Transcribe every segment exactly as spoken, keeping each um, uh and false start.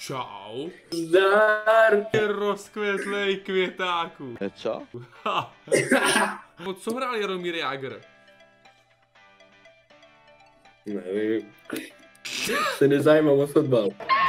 Čau. Zdar. Rozkvětlej květáku. Co? No co hrál Jaromír Jágr? Nevím. Se nezajímám o fotbal.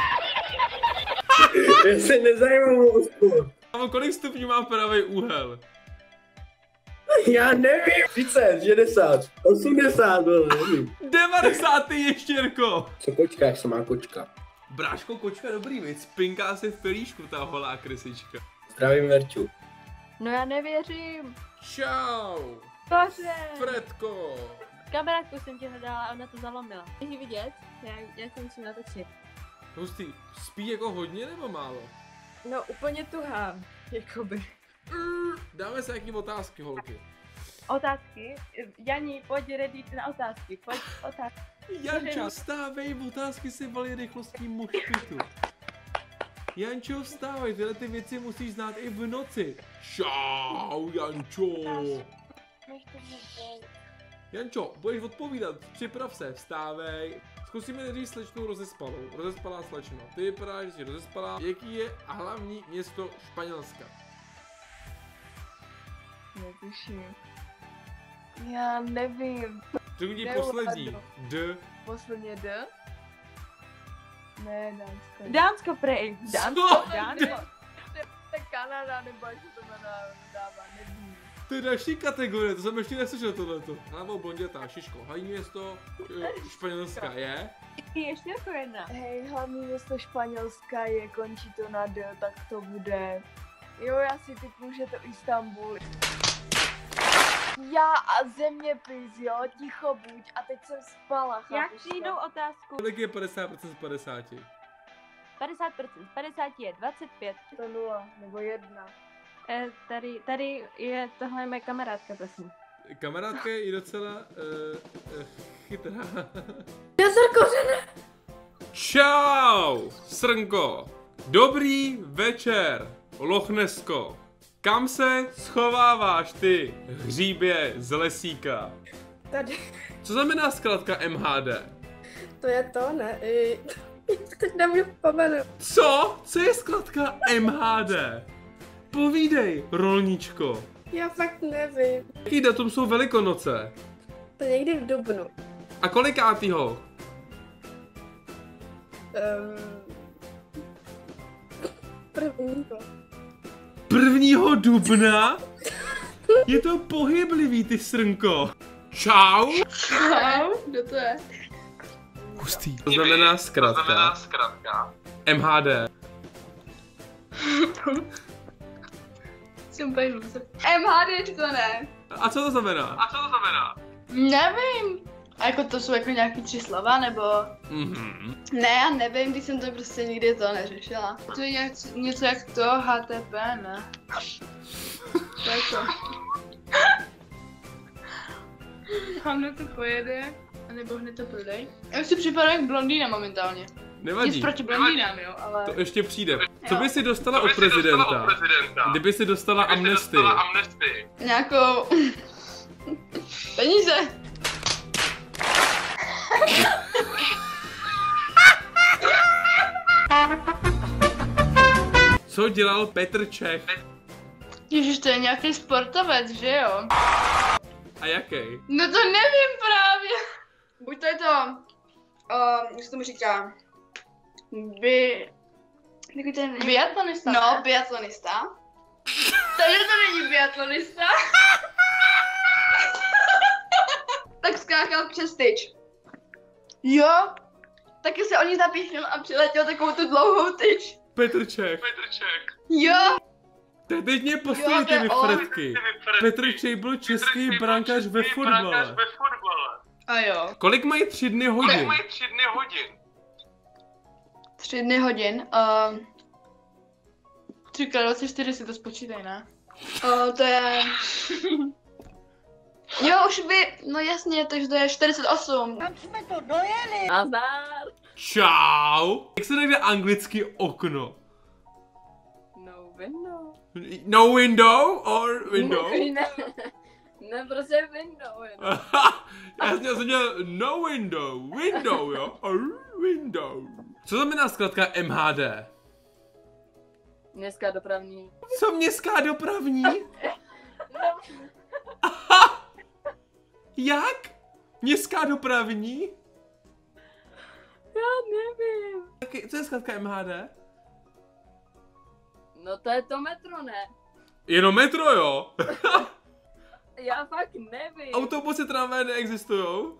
Já se nezajímám o sport. Kolik stupňů má pravý úhel? Já nevím. třicet, šedesát, osmdesát, no, nevím. devadesát ještěrko. Co kočka, jak se má kočka? Bráško, kočka dobrý, viď? Spinká se v pelíšku, ta holá krysička. Zdravím, Verču. No já nevěřím. Čau. Bože. Fredko. Kamarádku jsem ti hledala a ona to zalomila. Chceš vidět? Já, já to musím natočit. Hustý, spí jako hodně nebo málo? No úplně tuhá, jakoby. Dáme se jaký otázky, holky. Otázky? Jani, pojď ready na otázky, pojď otázky. Jančo, vstávej, otázky si valí rychlostí mušpitu. Jančo, vstávej, tyhle ty věci musíš znát i v noci. Čau, Jančo. Jančo, budeš odpovídat, připrav se, vstávej. Zkusíme nejdřív slečnou rozespalou. Rozespalá slečno. Ty vypadáš, že jsi rozespalá. Jaký je hlavní město Španělska? Netuším. Já nevím. Řekni poslední. D. Posledně D? Ne, Dánsko. Dánsko prej. Dánsko, Co? Dánsko. To je Kanada, nebo jak se to dává, nevím. To je další kategorie, to jsem ještě neslyšel tohleto. Hlavou blondětá, Šiško. Hlavní město Španělska je? Ještě jako jedna. Hej, hlavní město Španělska je, končí to na D, tak to bude... Jo, já si typnu, že to Istanbul. Já a zeměpis, jo, ticho buď, a teď jsem spala, chápeš? Jak přijdou otázku? Kolik je padesát procent z padesáti? padesát procent z padesáti je dvacet pět. To nula, nebo jedna. Eh, tady, tady je, tohle je moje kamarádka, prosím. Kamarádka je i docela uh, uh, chytrá. Jezerko, že ne? Čau, Srnko. Dobrý večer, Lochnesko. Kam se schováváš ty, hříbě z lesíka? Tady, Co znamená zkrátka M H D? to je to, ne? I... Teď nemůžu vzpomenout. Co? Co je zkrátka M H D? Povídej, rolničko. Já fakt nevím. Jaký datum jsou Velikonoce? To někdy v dubnu. A kolikátýho? Um... Prvního. Prvního dubna? Je to pohyblivý, ty srnko. Čau. Čau, kdo to je? Hustý. To znamená zkrátka M H D. Jsem úplně loser. M H D to ne. A co to znamená? A co to znamená? Nevím. A jako to jsou jako nějaký tři slova, nebo... Mhm. Ne, já nevím, když jsem to prostě nikdy to neřešila. To je něco, něco jak to, H T P, ne? To je to. Hned to pojede, anebo hned to prodej. Já už si připadám jak blondýna momentálně. Nevadí. Nic proti blondýnám, jo, ale... To ještě přijde. Co by si dostala od prezidenta? Kdyby si dostala amnestii? Nějakou... Peníze! Co dělal Petr Čech? Ježiš, to je nějaký sportovec, že jo? A jaký? No to nevím právě. Buď to je to, uh, jak se tomu říká, by... Ten... Biatlonista, no, ne? Biatlonista. Takže to není biatlonista. Tak skákal přes tyč. Jo, taky se o ní zapíchnul a přiletěl takovou tu dlouhou tyč. Petr Čech. Petr Čech. Jo. Tak teď mě postojí ty Fredky. Petr Čech byl český brankář ve fotbale. A jo. Kolik mají tři dny hodin? Kolik mají tři dny hodin? Tři dny hodin, uh, tři krát dvacet čtyři si to spočítaj, ne? Uh, to je... Jo, už by, no jasně, takže to je čtyřicet osm. Tam jsme to dojeli. Nazdar. Čau. Jak se najde anglicky okno? No window. No window or window? Ne, ne, prostě window. Jenom. Já jsem měl no window, window, jo? Window. Co znamená zkrátka M H D? Městská dopravní. Co městská dopravní? No. Aha! Jak? Městská dopravní? Já nevím. Taky, co je zkrátka M H D? No to je to metro, ne? Jenom metro, jo? Já fakt nevím. Autobusy, tramvaje neexistujou?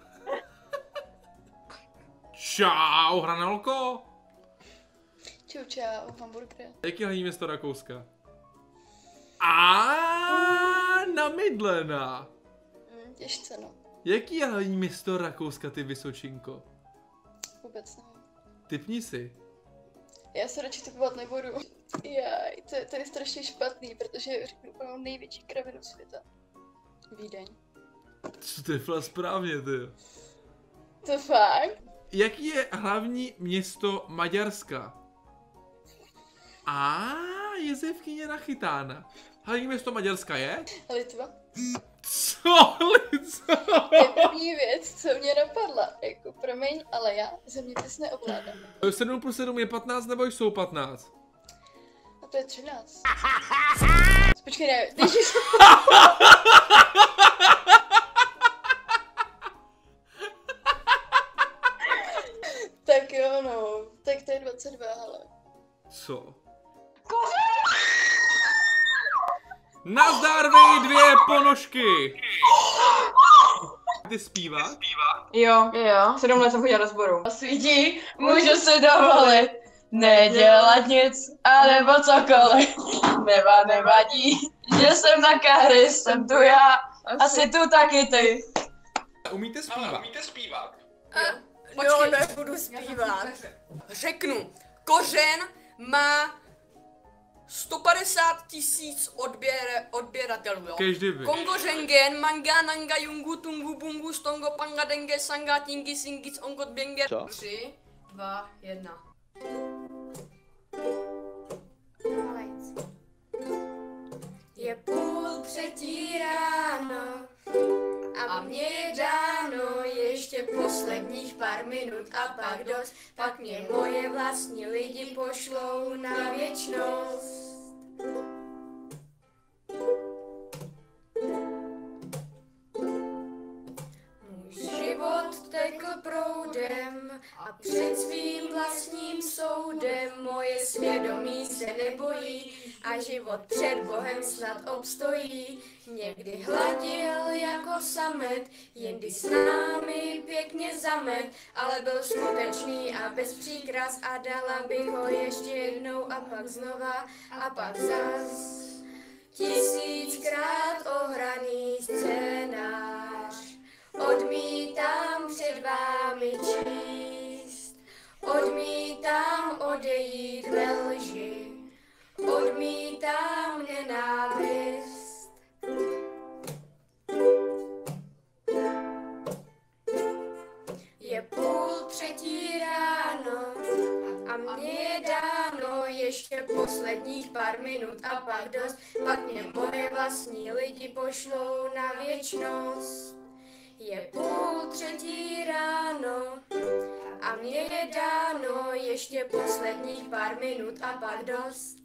Čau, hranolko. Čau, čau, hamburger. Jaký je hlavní město Rakouska? A na Mydlena. Mm, těžce, no. Jaký je hlavní město Rakouska, ty Vysočinko? Vůbec nevím. Typni si. Já se radši typovat nebudu. Jaj, to, je- to je strašně špatný, protože řeknu úplnou největší kravinu světa. Vídeň. Co to je správně, ty? To fakt? Jaký je hlavní město Maďarska? A jezevkyně nachytána. Hlavní město Maďarska je? Litva. Co? Lico? To je první věc, co mě napadla. Jako, promiň, ale já zeměpis neovládám. sedm plus sedm je patnáct nebo jsou patnáct? A to je třináct. Počkej, ne, když Tak jo, no. Tak to je dvacet dva, hele. Co? Nazdar vy dvě ponožky! Ty zpívá? Jo, jo. Sedm let jsem chodila do sboru. A svítí, můžu si dovolit nedělat nic, anebo cokoliv. Neva, nevadí, že jsem na káry, jsem tu já, asi tu taky ty. Umíte zpívat? Jo, nebudu zpívat. Řeknu, Kořen má sto padesát tisíc odběr, odběratelů, jo. Každý by. Kongo Rengen, Manga, Nanga, Jungu, Tungu, Bungu, Stongo, Panga, Denge, Sanga, Tingi, Singic, Ongot, Benger. Co? Tři, dva, jedna. Je půl třetí ráno a mě je dáno ještě posledních pár minut a pak dost, pak mě moje vlastní lidi pošlou na věčnost. Můj život tekl proudem a před svým vlastním soudem moje svědomí se nebojí a život před Bohem snad obstojí. Někdy hladil jako samet, jindy s námi pěkně zamet, ale byl skutečný a bez příkras a dala bych ho ještě jednou a pak znova a pak zas. Tisíckrát ohraný scénář odmítám před vámi číst, odmítám odejít ve lži, odmítám nenávist. Je půl třetí ráno a mně je dáno ještě posledních pár minut a pak dost, pak mě moje vlastní lidi pošlou na věčnost. Je půl třetí ráno a mně je dáno ještě posledních pár minut a pak dost.